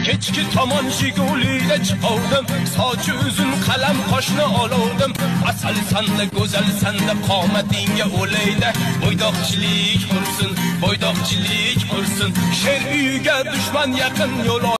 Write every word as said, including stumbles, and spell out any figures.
kechki tomon Jigulida chiqavdim, sochi uzun qalam qoshni olovdim. Asalsan-da, go'zalsan-da, qomatingga o'layda, bo'ydoqchilik qursin, bo'ydoqchilik qursin. Sher uyiga dushman yaqin yo'l